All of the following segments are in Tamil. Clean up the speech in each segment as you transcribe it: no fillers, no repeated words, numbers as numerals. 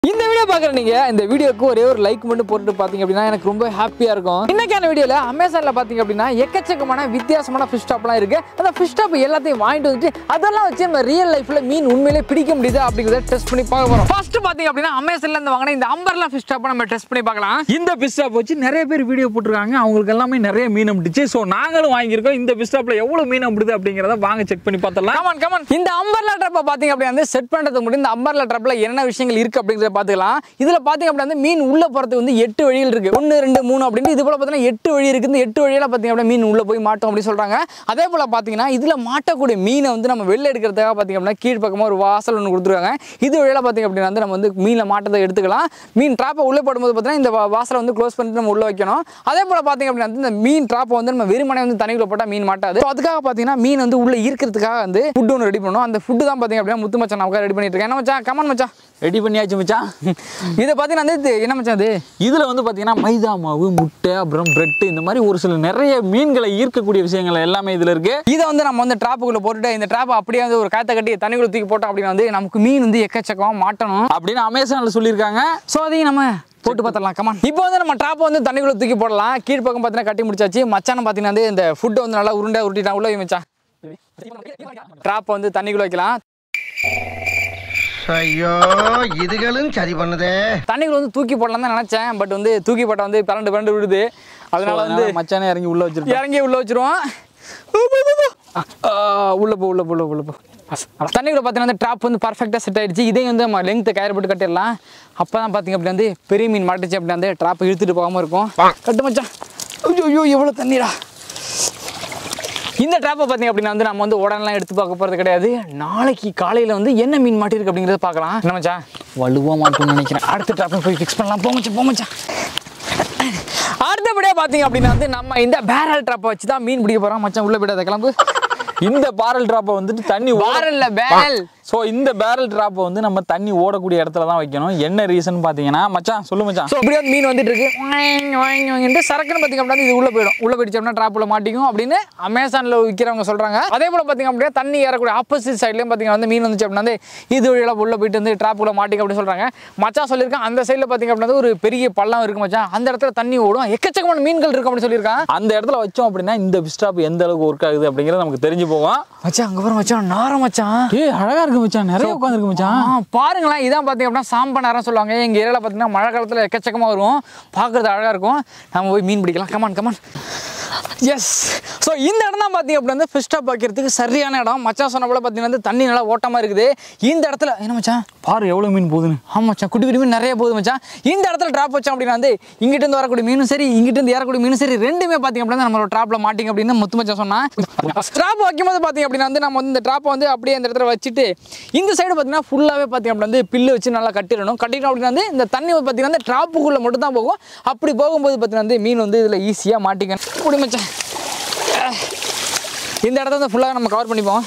இந்த வீடியோ பார்க்குற நீங்கள் இந்த வீடியோக்கு ஒரே ஒரு லைக் மட்டும் போட்டு பார்த்தீங்க அப்படின்னா எனக்கு ரொம்ப ஹாப்பியாக இருக்கும். இன்னைக்கான வீடியோவில் அமேசானில் பார்த்தீங்க அப்படின்னா எக்கச்சக்கமான வித்தியாசமான ஃபிஷ் ஸ்டாப்லாம் இருக்குது. அந்த ஃபிஷ் ஸ்டாப் எல்லாத்தையும் வாங்கிட்டு வந்துட்டு அதெல்லாம் வச்சு நம்ம ரியல் லைஃப்பில் மீன் உண்மையிலே பிடிக்க முடியுது அப்படிங்கிறத டெஸ்ட் பண்ணி பார்க்க போகிறோம். ஃபர்ஸ்ட் பார்த்தீங்க அப்படின்னா அமேசானில் இருந்து வாங்கின இந்த அம்பர்லா ஃபிஷ் ஸ்டாப்பை நம்ம டெஸ்ட் பண்ணி பார்க்கலாம். இந்த ஃபிஷ் ஸ்டாப் வச்சு நிறைய பேர் வீடியோ போட்டிருக்காங்க. அவங்களுக்கு எல்லாமே நிறைய மீன் அம்பிடுச்சு. ஸோ நாங்களும் வாங்கியிருக்கோம். இந்த ஃபிஷ் ஸ்டாப்பில் எவ்வளோ மீன் அம்பிடுது அப்படிங்கிறத வாங்க செக் பண்ணி பார்த்தலாம். கமான் இந்த அம்பர்லா ட்ராப்பை பார்த்தீங்க அப்படின்னா செட் பண்ணுறதுக்கு முன்னாடி இந்த அம்பர்லா ட்ராப்பில் என்ன விஷயங்கள் இருக்குது அப்படிங்கிறத பார்த்துக்கலாம். இதுல பாத்தீங்க அப்படின்னா மீன் உள்ள போறதுக்கு வந்து 8 வழிகள் இருக்கு. 1 2 3 அப்படின்னு இது போல பாத்தீங்கன்னா 8 வழி இருக்கு. இந்த 8 வழியில பாத்தீங்க அப்படின்னா மீன் உள்ள போய் மாட்டோம் அப்படி சொல்றாங்க. அதே போல பாத்தீங்கன்னா இதுல மாட்டக்கூடிய மீனை வந்து நம்ம வெளில எடுக்கிறதுக்காக பாத்தீங்க அப்படின்னா கீழ் பக்கமா ஒரு வாசல் ஒன்று கொடுத்துருக்காங்க. இது வழியில பாத்தீங்க அப்படின்னா வந்து நம்ம வந்து மீனை மாட்டத்தை எடுத்துக்கலாம். மீன் டிராப்பை உள்ள போடும்போது பாத்தீங்கன்னா இந்த வாசலை வந்து க்ளோஸ் பண்ணிட்டு நம்ம உள்ள வைக்கணும். அதே போல பாத்தீங்க அப்படின்னா இந்த மீன் டிராப்பை வந்து நம்ம வெறுமனே வந்து தண்ணிக்குள்ள போட்டா மீன் மாட்டாது. அதுக்காக பாத்தீங்கன்னா மீன் வந்து உள்ள இருக்கிறதுக்காக வந்து ஃபுட் ஒன்று ரெடி பண்ணணும். அந்த ஃபுட் தான் பாத்தீங்க அப்படின்னா முத்து மச்சான் நமக்கு ரெடி பண்ணிட்டு இருக்கேன். என்ன மச்சான் கமான் மச்சான் ரெடி பண்ணியாச்சு மச்சான். இதை பார்த்தீங்கன்னா வந்து என்ன மச்சான் அது இதில் வந்து பார்த்தீங்கன்னா மைதா மாவு, முட்டை, அப்புறம் பிரெட், இந்த மாதிரி ஒரு சில நிறைய மீன்களை ஈர்க்கக்கூடிய விஷயங்கள் எல்லாமே இதில் இருக்கு. இதை வந்து நம்ம வந்து டிராப்புக்குள்ள போட்டுட்டு இந்த டிராப் அப்படியே வந்து ஒரு காத்த கட்டி தண்ணிக்குள்ள தூக்கி போட்டோம் அப்படின்னா வந்து நமக்கு மீன் வந்து எக்கச்சக்கமாக மாட்டணும் அப்படின்னு அமேசானில் சொல்லியிருக்காங்க. ஸோ அதையும் நம்ம போட்டு பார்த்துடலாம். கமான் இப்போ வந்து நம்ம டிராப்பை வந்து தண்ணிக்குள்ள தூக்கி போடலாம். கீழ்ப்பக்கம் பார்த்தீங்கன்னா கட்டி முடிச்சாச்சு. மச்சான பார்த்தீங்கன்னா வந்து இந்த ஃபுட்டை வந்து நல்லா உருட்டிட்டான் உள்ள மச்சான். டிராப்பை வந்து தண்ணிக்குள்ள வைக்கலாம். ஐயோ இதுகளும் சரி பண்ணுதே. தண்ணிக்குள்ள வந்து தூக்கி போடலாம் தான் நினைச்சேன். பட் வந்து தூக்கி போட்டா வந்து பரண்டு விடுது. அதனால வந்து மச்சானே இறங்கி உள்ள வச்சிருவோம். உள்ள போ தண்ணிக்குள்ள பார்த்தீங்கன்னா ட்ராப் வந்து பர்ஃபெக்டாக செட் ஆயிடுச்சு. இதையும் வந்து நம்ம லெங்க்த்தை கயிறு போட்டு கட்டிடலாம். அப்போ தான் பார்த்தீங்க அப்படின்னா வந்து பெரிய மீன் மாட்டுச்சு அப்படின்னா வந்து ட்ராப்பை இழுத்துட்டு போகாமல் இருக்கும். கட்டு மச்சான். ஐயோ எவ்வளோ தண்ணீரா. இந்த ட்ராப்பை பார்த்தீங்க அப்படின்னா வந்து நம்ம வந்து உடனெலாம் எடுத்து பார்க்க போகிறது கிடையாது. நாளைக்கு காலையில் வந்து என்ன மீன் மாட்டிருக்கு அப்படிங்கிறத பார்க்கலாம். என்ன மச்சான் வலுவாக மாட்டோம்னு நினைக்கிறேன். அடுத்த ட்ராப்பை போய் ஃபிக்ஸ் பண்ணலாம். போமச்சான். அடுத்தபடியாக பார்த்தீங்க அப்படின்னா வந்து நம்ம இந்த பேரல் ட்ராப்பை வச்சு தான் மீன் பிடிக்க போகிறோம். மச்சான் உள்ள போய்ட்டு கிளம்பு. இந்த பேரல் டிராப்பை வந்துட்டு தண்ணி பேரல்ல பேரல். ஸோ இந்த பேரல் டிராப்பை வந்து நம்ம தண்ணி ஓடக்கூடிய இடத்துல தான் வைக்கணும். என்ன ரீசன் பார்த்தீங்கன்னா மச்சான் சொல்லு மச்சான். ஸோ இப்படி வந்து மீன் வந்துட்டு இருக்கு. சரக்குன்னு பார்த்தீங்க அப்படின்னா இது உள்ள போயிடுச்சோம்னா ட்ராப்பில் மாட்டிக்கும் அப்படின்னு அமேசானில் விற்கிறவங்க சொல்றாங்க. அதே போல பார்த்தீங்க அப்படின்னா தண்ணி ஏறக்கூடிய ஆப்போசிட் சைட்லையும் பார்த்தீங்க வந்து மீன் வந்துச்சு அப்படின்னா இது வழியில உள்ள போயிட்டு வந்து ட்ராப்புக்குள்ள மாட்டிக்கும் அப்படின்னு சொல்றாங்க. மச்சான் சொல்லியிருக்கான் அந்த சைடில் பார்த்தீங்க அப்படின்னா ஒரு பெரிய பள்ளம் இருக்கு மச்சான். அந்த இடத்துல தண்ணி ஓடும். எக்கச்சக்கமான மீன்கள் இருக்கு அப்படின்னு சொல்லியிருக்கான். அந்த இடத்துல வச்சோம் அப்படின்னா இந்த ஃபிஷ் ஸ்டாப் எந்த அளவுக்கு ஒர்க் ஆகுது அப்படிங்கிறது நமக்கு தெரிஞ்சு போவோம். மச்சான் அங்கே வர மச்சான் நாரம் மச்சான். அழகா இருக்கு மச்சான். நிறைய உட்காந்துருக்கு மச்சான். பாருங்களேன். இதான் பார்த்தீங்க அப்படின்னா சாம்ப நேரம் சொல்லுவாங்க. எங்க ஏரியாவில் பார்த்தீங்கன்னா மழை காலத்தில் எக்கச்சக்கமாக வரும். பார்க்கறது அழகா இருக்கும். நம்ம போய் மீன் பிடிக்கலாம். Come on S. ஸோ இந்த இடம் தான் பார்த்தீங்க அப்படின்னா ஃபிஷ் ஸ்டாப் வைக்கிறதுக்கு சரியான இடம். மச்சான் சொன்ன போல பார்த்தீங்கன்னா தண்ணி நல்லா ஓட்டமாக இருக்குது. இந்த இடத்துல என்ன மச்சான் பாரு எவ்வளோ மீன் போகுதுன்னு. ஆமாம் மச்சான் குட்டி மீன் நிறைய போகுது மச்சான். இந்த இடத்துல ட்ராப் வச்சோம் அப்படின்னா வந்து இங்கிட்டு வரக்கூடிய மீனும் சரி இங்கிட்டு ஏறக்கூடிய மீனும் சரி ரெண்டுமே பார்த்தீங்க அப்படின்னா நம்மளோட ட்ராப்ல மாட்டிங்க அப்படின்னு முத்து மச்சான் சொன்னா. ட்ராப் வைக்கும்போது பார்த்தீங்க அப்படின்னா வந்து நம்ம வந்து இந்த ட்ராப்பை வந்து அப்படியே அந்த இடத்துல வச்சுட்டு இந்த சைடு பார்த்தீங்கன்னா ஃபுல்லாகவே பார்த்தீங்க அப்படின்னா வந்து பில்லு வச்சு நல்லா கட்டிடணும். கட்டிட்டோம் அப்படின்னா வந்து இந்த தண்ணி பார்த்தீங்கன்னா வந்து ட்ராப்புக்குள்ளே மட்டும் தான் போகும். அப்படி போகும்போது பார்த்தீங்கன்னா வந்து மீன் வந்து இதில் ஈஸியாக மாட்டிக்கணும். அப்படி மச்சான் இந்த இடத்த வந்து ஃபுல்லாக நம்ம கவர் பண்ணிப்போம்.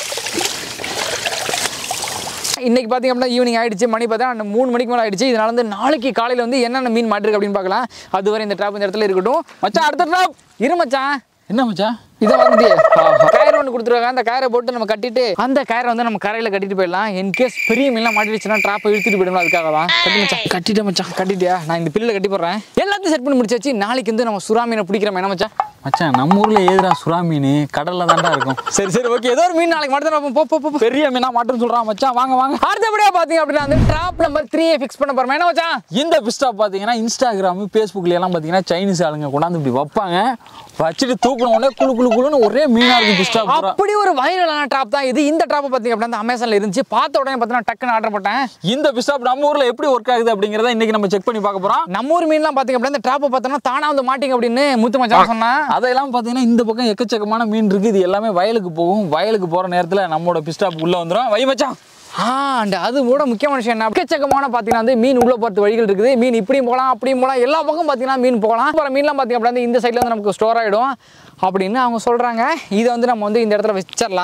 இன்னைக்கு பார்த்தீங்க அப்படின்னா ஈவினிங் ஆயிடுச்சு. மணி பார்த்தா 3 மணிக்கு மேலே ஆயிடுச்சு. இதனால வந்து நாளைக்கு காலையில் வந்து என்னென்ன மீன் மாட்டிருக்கு அப்படின்னு பார்க்கலாம். அதுவரை இந்த ட்ராப் இந்த இடத்துல இருக்கட்டும். மச்சான் அடுத்த ட்ராப் இரு மச்சான். என்ன மச்சான் இதை வந்து கயிறு ஒன்று கொடுத்துருவாங்க. அந்த கயிறை போட்டு நம்ம கட்டிட்டு அந்த கயிறை வந்து நம்ம கரையில் கட்டிட்டு போயிடலாம். இன்கேஸ் பெரிய மீன்லாம் மாட்டிடுச்சுன்னா ட்ராப்பை இழுத்துட்டு போயிடணும். அதுக்காக தான் கட்டி மச்சான். கட்டிட்டேன் மச்சான். கட்டிட்டியா? நான் இந்த பில்லில் கட்டி போடுறேன். எல்லாத்தையும் செட் பண்ணி முடிச்சாச்சு. நாளைக்கு வந்து நம்ம சுறா மீனை பிடிக்கிறோம். என்ன மச்சான் மச்சான் நம்ம ஊர்ல ஏதுடா சுறா மீன் கடல்ல தான்டா இருக்கும். சரி ஓகே. ஏதோ ஒரு மீன் நாளைக்கு மட்டும் போ பெரிய மீனா மாட்டோம்னு சொல்றான் மச்சான். வாங்க. அடுத்தபடியா பாத்தீங்க அப்படின்னா அந்த ட்ராப் நம்பர் 3 ஃபிக்ஸ் பண்ண போறோம். என்ன மச்சான் இந்த ஃபிஷ் ஸ்டாப் பாத்தீங்கன்னா இன்ஸ்டாகிராம் ஃபேஸ்புக்ல எல்லாம் பாத்தீங்கன்னா சைனீஸ் ஆளுங்க கொண்டாந்து இப்படி வைப்பாங்க. வச்சுட்டு தூக்கணும் உடனே குளுன்னு ஒரே மீனா இருக்கும் ஃபிஷ் ஸ்டாப். அப்படி ஒரு வைரலான ட்ராப் தான் இது. இந்த ட்ராப் பாத்தீங்க அப்படின்னா அமேசான்ல இருந்துச்சு. பார்த்த உடனே பார்த்தீங்கன்னா டக்குன்னு ஆர்டர் போட்டேன். இந்த ஃபிஷ் ஸ்டாப் நம்ம ஊர்ல எப்படி ஒர்க் ஆகுது அப்படிங்கறத இன்னைக்கு நம்ம செக் பண்ணி பார்க்க போறோம். நம்ம ஊர் மீன்லாம் பாத்தீங்க அப்படின்னா இந்த ட்ராப்பை பார்த்தோம்னா தானா வந்து மாட்டிங்க அப்படின்னு முத்து மச்சான் சொன்னா. அதெல்லாம் பாத்தீங்கன்னா இந்த பக்கம் எக்கச்சக்கமான மீன் இருக்கு. இது எல்லாமே வயலுக்கு போகும். வயலுக்கு போற நேரத்துல நம்மளோட ஃபிஷ் ஸ்டாப் உள்ள வந்துரும். வை மச்சான். அது கூட முக்கியமான விஷயம் என்ன எக்கச்சக்கமான பார்த்தீங்கன்னா வந்து மீன் உள்ள போகிறது வழிகள் இருக்குது. மீன் இப்படியும் போகலாம் அப்படியும் போகலாம். எல்லா பக்கம் பார்த்தீங்கன்னா மீன் போகலாம். அப்புறம் மீன்லாம் பார்த்தீங்க அப்படின்னா இந்த சைடில் வந்து நமக்கு ஸ்டோர் ஆகிடும் அப்படின்னு அவங்க சொல்கிறாங்க. இதை வந்து நம்ம வந்து இந்த இடத்துல வச்சிடலாம்.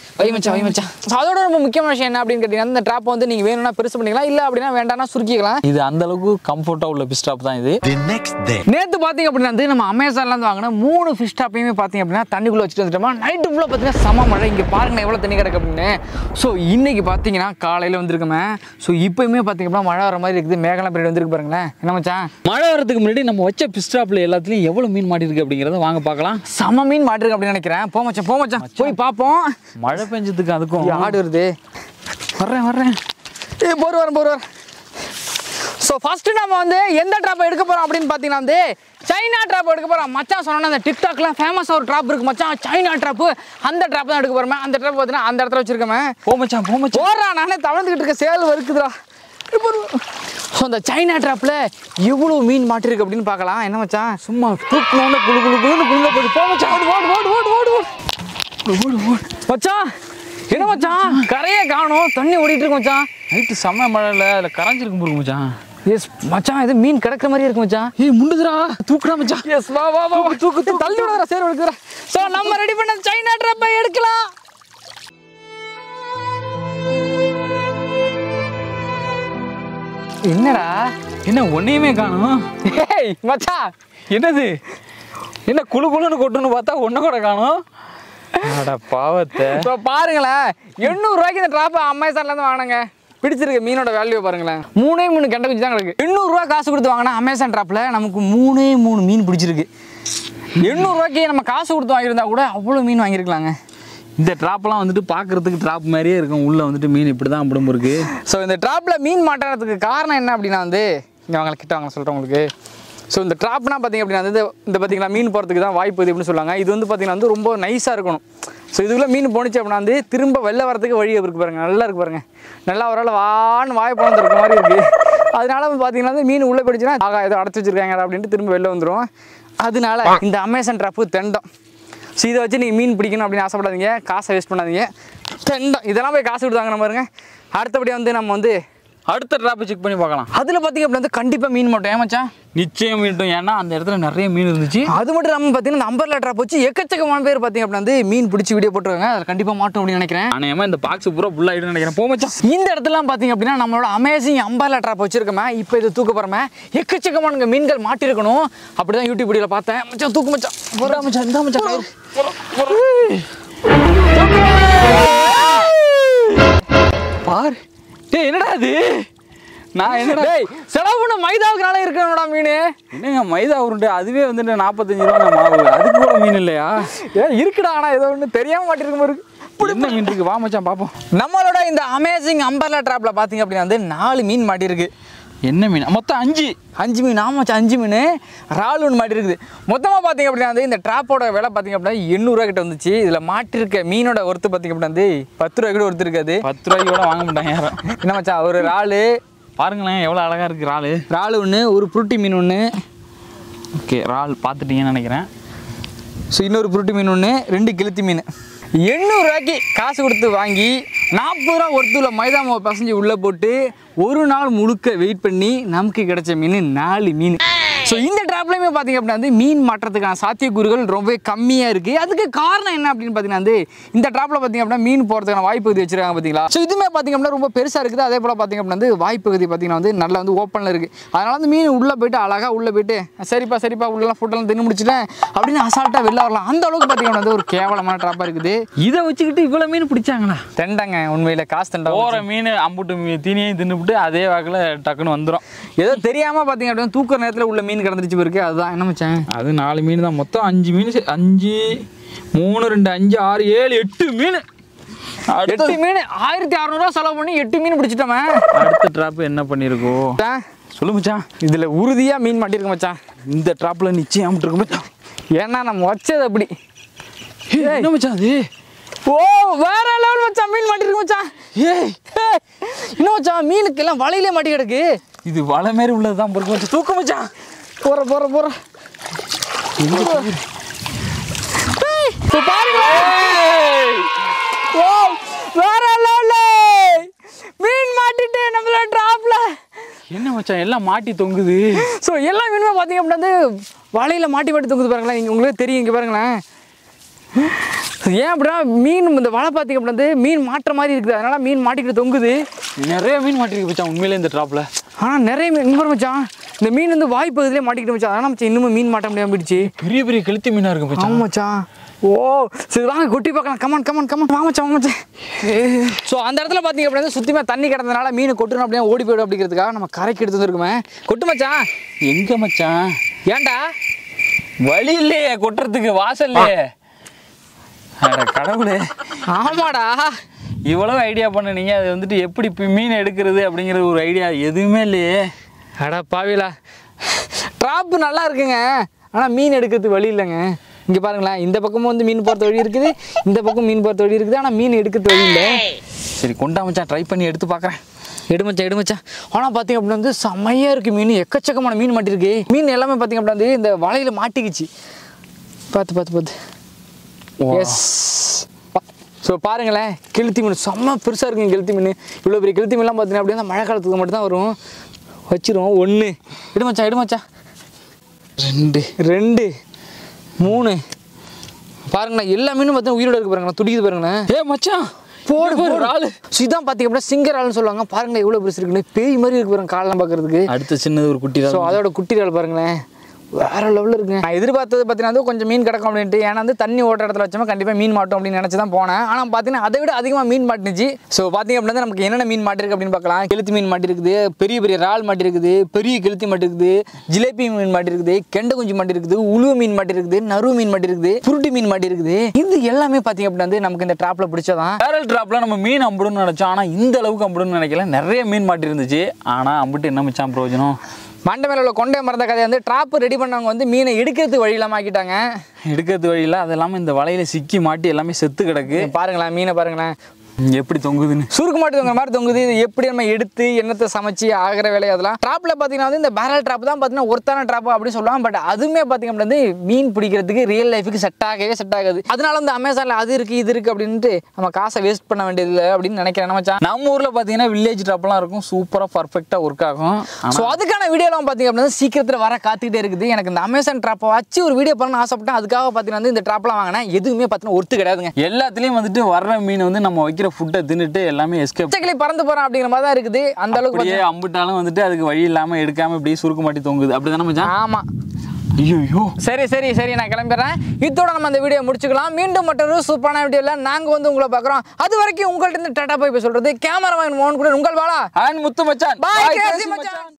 வை மச்சான். ஸோ அதோட ரொம்ப முக்கியமான விஷயம் என்ன அப்படின்னு கேட்டீங்கன்னா இந்த ட்ராப் வந்து நீங்கள் வேணும்னா பெருசு பண்ணிக்கலாம், இல்லை அப்படின்னா வேண்டாம்னா சுருக்கிக்கலாம். இது அந்த அளவுக்கு கம்ஃபர்ட்டாக உள்ள ஃபிஷ் டாப் தான் இது. நேற்று பார்த்தீங்க அப்படின்னா வந்து நம்ம அமேசான்லேருந்து வாங்கின 3 ஃபிஷ் டாப்பையுமே பார்த்தீங்க அப்படின்னா தண்ணிக்குள்ளே வச்சுட்டு வந்துட்டோமா. நைட்டு ஃபுல்லாக பார்த்தீங்கன்னா செம மழை. இங்கே பாருங்க எவ்வளோ தண்ணி கிடக்கு அப்படின்னு. ஸோ இன்னைக்கு பார்த்தீங்கன்னா காலையில் வந்திருக்கோமே. ஸோ இப்போயுமே பார்த்தீங்க அப்படின்னா மழை வர மாதிரி இருக்குது. மேகலாம் பீரியட் வந்துருக்கு பாருங்களேன். என்ன மச்சான், மழை வரதுக்கு முன்னாடி நம்ம வச்ச ஃபிஷ் டாப்ல எல்லாத்துலேயும் எவ்வளோ மீன் மாட்டிருக்கு அப்படிங்கிறத வாங்க பார்க்கலாம். செம மீன் மாட்டிருக்கு அப்படின்னு நினைக்கிறேன். போ மச்சான் போய் பார்ப்போம். மழை பெஞ்சதுக்கு அதுக்கும் ஆடு வருது. வர்றேன். போர் வரேன். ஸோ ஃபஸ்ட்டு நம்ம வந்து எந்த ட்ராப்பை எடுக்க போகிறோம் அப்படின்னு பார்த்தீங்கன்னா வந்து சைனா ட்ராப் எடுக்க போகிறோம். மச்சான் சொன்னோன்னா அந்த டிக்டாக்லாம் ஃபேமஸாக ஒரு ட்ராப் இருக்குது மச்சான், சைனா ட்ராப்பு. அந்த ட்ராப் தான் எடுக்க போகிறோமே. அந்த ட்ராப் பார்த்தீங்கன்னா அந்த இடத்துல வச்சுருக்கோமே. போ மச்சான் போடுறா, நானே தவழ்ந்துக்கிட்டு இருக்க சேல் இருக்குதுடா. ஸோ அந்த சைனா ட்ராப்பில் எவ்வளோ மீன் மாட்டிருக்கு அப்படின்னு பார்க்கலாம். என்ன மச்சான், சும்மா தூக்கணும்னு குழுக்குள்ள போய் போ மச்சான். ஓடு மச்சான். என்ன மச்சான், கரையே காணும், தண்ணி ஓடிட்டு இருக்கு மச்சான். நைட்டு செம்ம மழையில் அதில் கரைஞ்சிருக்கும் போருக்கு மச்சான். எஸ் மச்சான், இது மீன் கிடக்கிற மாதிரி இருக்கு மச்சான். முண்டுதுரா, தூக்குடா மச்சான். எஸ் வா தூக்கு தள்ளி விடுறா, சேர் எடுக்கிறா. ஸோ நம்ம ரெடி பண்ண சைனா ட்ராப்பை எடுக்கலாம். என்னடா, என்ன ஒன்றையுமே காணும்? ஏய் மச்சான், என்னது, என்ன குழுன்னு கொட்டுன்னு பார்த்தா ஒன்றை கூட காணும். பாவத்தை. இப்போ பாருங்களேன், 800 ரூபாய்க்கு இந்த ட்ராப்பை அமேசான்லேருந்து வாங்கினாங்க. பிடிச்சிருக்கு மீனோட வேல்யூ பாருங்களேன். 3 கெண்டை குஞ்சு தான் கிடக்கு. 800 ரூபா காசு கொடுத்து வாங்கினா அமேசான் ட்ராப்பில் நமக்கு 3 மீன் பிடிச்சிருக்கு. 800 ரூபாய்க்கு நம்ம காசு கொடுத்து வாங்கியிருந்தா கூட அவ்வளோ மீன் வாங்கியிருக்கலாங்க. இந்த ட்ராப்லாம் வந்துட்டு பார்க்குறதுக்கு ட்ராப் மாதிரியே இருக்கும். உள்ளே வந்துட்டு மீன் இப்படி தான் அப்படி இருக்கு. ஸோ இந்த ட்ராப்பில் மீன் மாட்டுறதுக்கு காரணம் என்ன அப்படின்னா வந்து இங்கே வாங்க கிட்ட வாங்க சொல்கிறேன் உங்களுக்கு. ஸோ இந்த ட்ராப்னா பார்த்திங்க அப்படின்னா வந்து இந்த பார்த்திங்கன்னா மீன் போகிறதுக்கு தான் வாய்ப்பு இது அப்படின்னு சொல்லுவாங்க. இது வந்து பார்த்திங்கன்னா வந்து ரொம்ப நைஸாக இருக்கணும். ஸோ இதுக்குள்ளே மீன் போணுச்சு அப்படின்னா வந்து திரும்ப வெளில வரதுக்கு வழி இருக்குது பாருங்கள். நல்லா இருக்குது பாருங்கள். நல்லா ஒரு வான்னு வாய் பழந்து இருக்க மாதிரி இருக்குது. அதனால பார்த்தீங்கன்னா வந்து மீன் உள்ளே போயிடுச்சுன்னா ஆகா ஏதோ அடைச்சி வச்சுருக்காங்க அப்படின்ட்டு திரும்ப வெளில வந்துடும். அதனால இந்த அமேசான் ட்ராப்பு தெண்டம். ஸோ இதை வச்சு நீங்கள் மீன் பிடிக்கணும் அப்படின்னு ஆசைப்படாதீங்க, காசை வேஸ்ட் பண்ணாதீங்க. தெண்டம் இதெல்லாம் போய் காசு கொடுத்தாங்க நம்ம பாருங்க. அடுத்தபடி வந்து நம்ம வந்து அடுத்த ட்ராப்பை செக் பண்ணி பார்க்கலாம். அதில் பார்த்திங்க அப்படின்னா வந்து கண்டிப்பாக மீன் மாட்டோம். ஏமாச்சான், நிச்சயம் மீட்டும். ஏன்னா அந்த இடத்துல நிறைய மீன் இருந்துச்சு. அது மட்டும் இல்லாமல் பார்த்தீங்கன்னா இந்த அம்பர்லா ட்ராப் வச்சு எக்கச்சக்கமான பேர் பார்த்திங்க அப்படின்னா வந்து மீன் பிடிச்சி வீடியோ போட்டுருக்காங்க. அதில் கண்டிப்பாக மாட்டோம் அப்படின்னு நினைக்கிறேன். ஆனால் இந்த பாக்ஸ் பூரா ஃபுல்லாக ஆகிடும் நினைக்கிறேன். போமச்சான், இந்த இடத்துலாம் பார்த்திங்க அப்படின்னா நம்மளோட அமேசிங் அம்பர்லா ட்ராப் வச்சிருக்கோமே. இப்போ இது தூக்க போகிறோமே, எக்கச்சக்கமான மீன்கள் மாட்டிருக்கணும். அப்படி தான் யூடியூப் வீடியோவில் பார்த்தேன். மச்சான் தூக்கு மச்சான். போகிறா மச்சான், இந்த மச்சான் பாரு. டேய் என்னடா அது, நான் என்னடா செலவு பண்ண மைதாவுக்குனால இருக்கணும்டா மீன். என்னங்க மைதா உருண்டை, அதுவே வந்துட்டு 45 ரூபா மாவு, அதுக்கு கூட மீன் இல்லையா? இருக்குடா, ஆனால் ஏதோ ஒன்று தெரியாமல் மாட்டிருக்கும் போது. என்ன மீன் இருக்கு, வா மச்சான் பார்ப்போம். நம்மளோட இந்த அமேசிங் அம்பர்லா ட்ராப்ல பார்த்தீங்க அப்படின்னா வந்து 4 மீன் மாட்டிருக்கு. என்ன மீன்? மொத்தம் 5 மீன். ஆமாச்சா, 5 மீன். இறால் ஒன்று மாட்டி இருக்குது. மொத்தமாக பார்த்தீங்க அப்படின்னா வந்து இந்த ட்ராப்போட விலை பார்த்தீங்க அப்படின்னா 800 ரூபா கிட்ட வந்துச்சு. இதில் மாட்டிருக்க மீனோட ஒருத்து பார்த்தீங்க அப்படின்னா வந்து 10 ரூபா கூட ஒருத்து இருக்காது. 10 ரூபாய்க்கு கூட வாங்க மாட்டாங்க யாரும். என்ன மச்சா, ஒரு இறால் பாருங்களேன் எவ்வளோ அழகாக இருக்குது. இறால் ஒன்று, ஒரு புருட்டி மீன் ஒன்று. ஓகே, இறால் பார்த்துட்டீங்கன்னு நினைக்கிறேன். ஸோ இன்னொரு புருட்டி மீன் ஒன்று, 2 கிழத்தி மீன். 800 ரூபாய்க்கு காசு கொடுத்து வாங்கி 40 ரூபா ஒருத்துல மைதா மாவு பசஞ்சு உள்ளே போட்டு ஒரு நாள் முழுக்க வெயிட் பண்ணி நமக்கு கிடைச்ச மீன் 4 மீன். ஸோ இந்த ட்ராப்லையுமே பார்த்தீங்க அப்படின்னா வந்து மீன் மாட்டுறதுக்கான சாத்தியக்கூறுகள் ரொம்ப கம்மியாக இருக்குது. அதுக்கு காரணம் என்ன அப்படின்னு பார்த்தீங்கன்னா வந்து இந்த ட்ராப்பில் பார்த்தீங்க அப்படின்னா மீன் போகிறதுக்கான வாய்ப்பகுதி வச்சுருக்காங்க பார்த்தீங்களா. ஸோ இதுவுமே பார்த்தீங்க அப்படின்னா ரொம்ப பெருசாக இருக்குது. அதே போல் பார்த்தீங்க அப்படின்னா வந்து வாய்ப்பகுதி பார்த்தீங்கன்னா வந்து நல்லா வந்து ஓப்பனில் இருக்குது. அதனால் வந்து மீன் உள்ளே போய்ட்டு அழகாக உள்ளே போயிட்டு சரிப்பா உள்ளெல்லாம் ஃபுட்டெல்லாம் தின்னு முடிச்சுட்டேன் அப்படின்னு அசால்ட்டாக வெளில வரலாம். அந்த அளவுக்கு பார்த்தீங்கன்னா வந்து ஒரு கேவலமான ட்ராப்பாக இருக்குது. இதை வச்சுக்கிட்டு இவ்வளோ மீன் பிடிச்சாங்களா? தெண்டாங்க, உண்மையில் காசு தெண்டா. போகிற மீன் அம்புட்டு தீனியையும் தின்னுபிட்டு அதே வாக்கில் டக்குன்னு வந்துடும். ஏதோ தெரியாமல் பார்த்தீங்க அப்படின்னா தூக்குற நேரத்தில் உள்ள மீன் கிடந்துருச்சு போயிருக்கு. அதுதான் என்ன மச்சான், அது 4 மீன் தான். மொத்தம் 5 மீன். 5 3 2 5 6 7 8 மீன். 8 மீன் 1600 ரூபா செலவு பண்ணி 8 மீன் பிடிச்சிட்டோமே. அடுத்த ட்ராப் என்ன பண்ணியிருக்கோம் சொல்லு மச்சான். இதில் உறுதியாக மீன் மாட்டிருக்கு மச்சான். இந்த ட்ராப்பில் நிச்சயம் இருக்கு மச்சான். ஏன்னா நம்ம வச்சது அப்படி. என்ன மச்சான் அது? ஓ வேற லெவல் மச்சான், மீன் மாட்டிருக்கு மச்சான். இன்னும் மச்சான் மீனுக்கு எல்லாம் வலையிலே மாட்டி கிடக்கு. இது வலை மாரி உள்ளது தான் பொறுக்க மச்சான். தூக்க மச்சான். போற பாருங்க. ஓ வேற லெவல் மீன் மாட்டிட்டு நம்மளோட ட்ராப்ல. என்ன மச்சான் எல்லாம் மாட்டி தொங்குது. ஸோ எல்லா மீனுமே பார்த்தீங்க அப்படின்னா வந்து வலையில் மாட்டி தொங்குது பாருங்களேன். இங்கே உங்களுக்கு தெரியும், இங்கே பாருங்களேன். ஏன் அப்படின்னா மீன் இந்த வலை பார்த்தீங்க அப்படின்னா மீன் மாட்டுற மாதிரி இருக்குது, அதனால மீன் மாட்டிக்கிட்டு தொங்குது. நிறைய மீன் மாட்டிருக்கு மச்சான் உண்மையிலே இந்த ட்ராப்ல. ஆனால் நிறைய மீன் இங்கே மச்சான், இந்த மீன் வந்து வாய்ப்பகுதியிலே மாட்டிக்கிட்டு மச்சான், அதனால் மச்சான் இன்னும் மீன் மாட்ட முடியாமல் போயிடுச்சு. பெரிய பெரிய கெளுத்தி மீனா இருக்கு மச்சான். ஆமாம் மச்சான். ஓ சரி வாங்க கொட்டி பார்க்கலாம். கமான் கமான் கமான் வாமச்சான் வாமச்சான். ஸோ அந்த இடத்துல பார்த்தீங்க அப்படின்னா சுற்றியுமே தண்ணி கிடந்ததுனால மீன் கொட்டுணும் அப்படியே ஓடி போய்டும் அப்படிங்கிறதுக்காக நம்ம கரைக்கு எடுத்து வந்துருக்குமே. கொட்டு மச்சான். எங்க மச்சான்? ஏன்டா வழி இல்லையே கொட்டுறதுக்கு, வாசல்லையே. அட கடவுளே. ஆமாடா, இவ்வளவு ஐடியா பண்ணீங்க, அது வந்துட்டு எப்படி மீன் எடுக்கிறது அப்படிங்கிற ஒரு ஐடியா எதுவுமே இல்லையே. அடா பாவிலா, ட்ராப்பு நல்லா இருக்குங்க, ஆனால் மீன் எடுக்கிறதுக்கு வழி இல்லைங்க. இங்கே பாருங்களேன், இந்த பக்கமும் வந்து மீன் போகிறது வழி இருக்குது, இந்த பக்கம் மீன் போகிறது வழி இருக்குது, ஆனால் மீன் எடுக்கிறது வழி இல்லை. சரி கொண்டா மச்சான், ட்ரை பண்ணி எடுத்து பார்க்குறேன். எடுமச்சான். ஆனால் பார்த்தீங்க அப்படின்னா வந்து செம்மையாக இருக்குது மீன், எக்கச்சக்கமான மீன் மாட்டிருக்கு. மீன் எல்லாமே பார்த்தீங்க அப்படின்னா வந்து இந்த வலையில் மாட்டிக்கிச்சு. பார்த்து எஸ். ஸோ பாருங்களேன், கெளுத்தி மீன் செம்ம பெருசாக இருக்குங்க. கெளுத்தி மீன் இவ்வளோ பெரிய கெளுத்தி மீன்லாம் பார்த்தீங்கன்னா அப்படின்னா மழை காலத்துக்கு மட்டும் தான் வரும். வச்சிரும். 1 எடுமச்சான். 2 3 பாருங்கண்ணா, எல்லா மீனும் பார்த்தீங்கன்னா உயிரோட இருக்கு பாருங்கண்ணா, துடிக்குது பாருங்கண்ணா. ஏ மச்சான் போடு ஆளு. இதான் பார்த்தீங்க அப்படின்னா சிங்கர் ஆளுன்னு சொல்லுவாங்க. பாருங்களேன் எவ்வளோ பெருசு இருக்குன்னு, பேய் மாதிரி இருக்கு பாருங்க காலெல்லாம் பார்க்கறதுக்கு. அடுத்த சின்னது ஒரு குட்டி. ஸோ அதோட குட்டி ஆள் பாருங்களேன், வேற லெவலில் இருக்குங்க. நான் எதிர்பார்த்தது பார்த்தீங்கன்னா கொஞ்சம் மீன் கிடக்கும் அப்படின்ட்டு, ஏன்னா வந்து தண்ணி ஓட்டுற இடத்துல வச்சோமா கண்டிப்பாக மீன் மாட்டோம் அப்படின்னு நினச்சி தான் போனேன். ஆனால் பார்த்தீங்கன்னா அதை விட அதிகமாக மீன் மாட்டினுச்சு. ஸோ பார்த்தீங்க அப்படின்னா நமக்கு என்னென்ன மீன் மாட்டிருக்கு அப்படின்னு பார்க்கலாம். கெளுத்தி மீன் மாட்டிருக்குது, பெரிய பெரிய இறால் மாட்டிருக்குது, பெரிய கெளுத்தி மாட்டிருக்குது, ஜிலேபி மீன் மாட்டிருக்குது, கெண்டை குஞ்சு மாட்டிருக்குது, உளுவு மீன் மாட்டிருக்குது, நறு மீன் மாட்டிருக்குது, புருட்டி மீன் மாட்டிருக்குது. இது எல்லாமே பார்த்தீங்க அப்படின்னா நமக்கு இந்த ட்ராப்ல பிடிச்சதான். பேரல் ட்ராப்ல நம்ம மீன் அம்பிடுன்னு நினைச்சோம், ஆனால் இந்த அளவுக்கு அம்பிடுன்னு நினைக்கல. நிறைய மீன் மாட்டி இருந்துச்சு, ஆனால் அம்பிட்டு என்ன மச்சான் பிரயோஜனம்? மண்டை மேல உள்ள கொண்டே மறந்த கதையை வந்து ட்ராப் ரெடி பண்ணவங்க வந்து மீனை எடுக்கிறதுக்கு வழி இல்லாமல் ஆக்கிட்டாங்க. எடுக்கிறது வழியில் அது இல்லாமல் இந்த வலையில சிக்கி மாட்டி எல்லாமே செத்து கிடக்கு. பாருங்களேன் மீனை பாருங்களேன் எப்படி தொங்குதுன்னு, சுருக்கு மாட்டி தொங்குற மாதிரி தொங்குது. இது எப்படி நம்ம எடுத்து என்னத்தை சமைச்சு ஆகிற வேலையை அதெல்லாம் ட்ராப்ல பார்த்தீங்கன்னா வந்து இந்த பேரல் ட்ராப் தான் பார்த்தீங்கன்னா ஒருத்தான ட்ராப் அப்படின்னு சொல்லுவாங்க. பட் அதுவுமே பார்த்தீங்க அப்படின்னா மீன் பிடிக்கிறதுக்கு ரியல் லைஃபுக்கு செட் ஆகாது. அதனால வந்து அமேசானில் அது இருக்கு இது இருக்கு அப்படின்ட்டு நம்ம காசை வேஸ்ட் பண்ண வேண்டியதில்லை அப்படின்னு நினைக்கிறேன். மச்சான் நம்ம ஊரில் பார்த்தீங்கன்னா வில்லேஜ் ட்ராப்லாம் இருக்கும், சூப்பராக பர்ஃபெக்டாக ஒர்க் ஆகும். ஸோ அதுக்கான வீடியோலாம் பார்த்தீங்க அப்படின்னா சீக்கிரத்தில் வர காத்துக்கிட்டே இருக்குது. எனக்கு இந்த அமேசான் ட்ராப்பை வச்சு ஒரு வீடியோ பண்ணணும்னு ஆசைப்பட்டேன். அதுக்காக பார்த்தீங்கன்னா வந்து இந்த ட்ராப்லாம் வாங்கினேன். எதுவுமே பார்த்தீங்கன்னா ஒர்த்து கிடையாதுங்க. எல்லாத்துலேயும் வந்துட்டு வர்ற மீன் வந்து நம்ம வைக்கிற ஃபுட்டை தின்னுட்டு எல்லாமே எஸ்கேப் பறந்து போறான் அப்படிங்கிற மாதிரி தான் இருக்குது. அந்த அளவுக்கு அம்பிட்டாலும் வந்துட்டு அதுக்கு வழி இல்லாம எடுக்காம இப்படி சுருக்க மாட்டி தொங்குது. அப்படிதானே மச்சான்? ஆமா. ஐயோ சரி நான் கிளம்பிடுறேன். இதோட நம்ம அந்த வீடியோ முடிச்சுக்கலாம். மீண்டும் மற்றொரு சூப்பரான வீடியோல நாங்க வந்து உங்களை பார்க்குறோம். அது வரைக்கும் உங்கள்ட்ட இருந்து டாடா போய் சொல்றது கேமராமேன் மோகன் கூட உங்கள் வாழா அண்ட் முத்து மச்சான். பாய் மச்சான்.